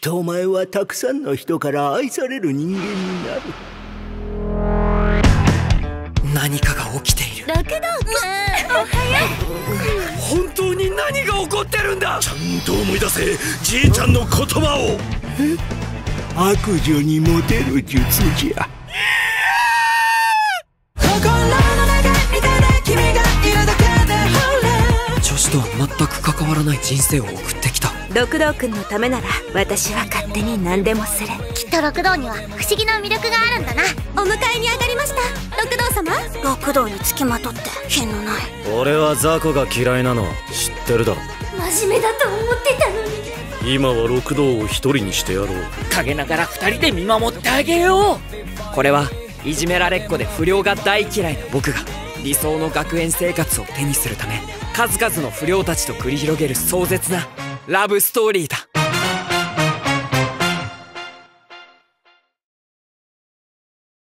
とお前はたくさんの人から愛される人間になる。 何かが起きている。 六道くん、おはよう。本当に何が起こってるんだ。 ちゃんと思い出せ、じいちゃんの言葉を。 悪女にモテる術じゃ。 女子とは全く関わらない人生を送ってきた。 六道くんのためなら私は勝手に何でもする。 きっと六道には不思議な魅力があるんだな。 お迎えに上がりました六道様。 六道につきまとって品のない。 俺は雑魚が嫌いなの知ってるだろ。 真面目だと思ってたのに。 今は六道を一人にしてやろう。 陰ながら二人で見守ってあげよう。これはいじめられっ子で不良が大嫌いな僕が理想の学園生活を手にするため数々の不良たちと繰り広げる壮絶なラブストーリーだ。